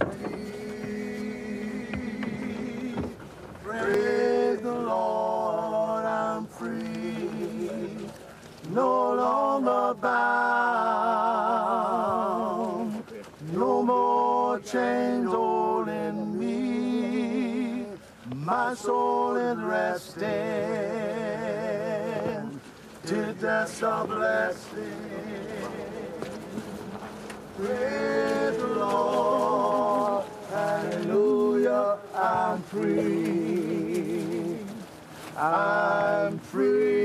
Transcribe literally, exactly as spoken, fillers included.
free. Praise the Lord, I'm free. No longer bound. No more chains holding me. My soul is resting. Till death's a blessing. Praise the Lord, hallelujah, I'm free, I'm free.